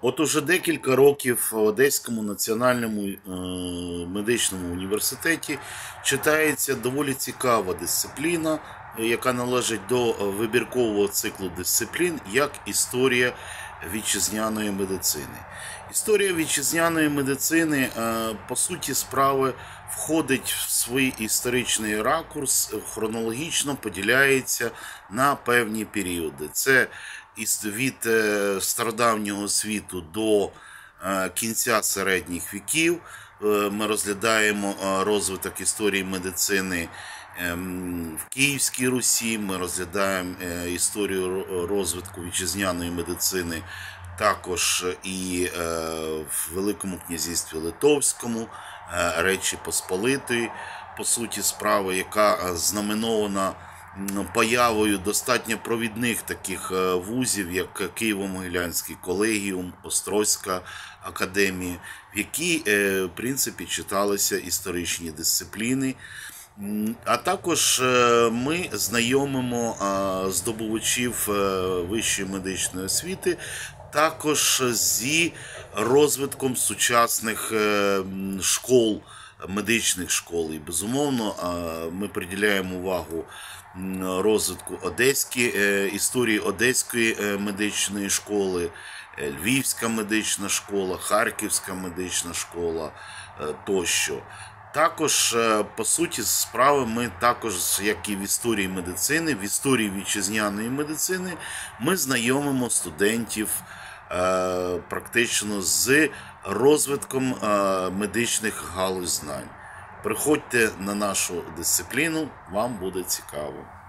От уже декілька років в Одеському національному медичному університеті читається доволі цікава дисципліна, яка належить до вибіркового циклу дисциплін, як історія вітчизняної медицини. Історія вітчизняної медицини, по суті справи, входить в свій історичний ракурс, хронологічно поділяється на певні періоди. Це від стародавнього світу до кінця середніх віків. Ми розглядаємо розвиток історії медицини в Київській Русі, ми розглядаємо історію розвитку вітчизняної медицини також і в Великому князівстві Литовському, Речі Посполитої, по суті справи, яка знаменована появою достатньо провідних таких вузів, як Києво-Могилянський колегіум, Острозька академія, в якій, в принципі, читалися історичні дисципліни. А також ми знайомимо здобувачів вищої медичної освіти також зі розвитком сучасних школ, медичних школ. І, безумовно, ми приділяємо увагу розвитку історії Одеської медичної школи, Львівська медична школа, Харківська медична школа тощо. Також, по суті справи, ми також, як і в історії медицини, в історії вітчизняної медицини, ми знайомимо студентів практично з розвитком медичних галузь знань. Приходьте на нашу дисципліну, вам буде цікаво.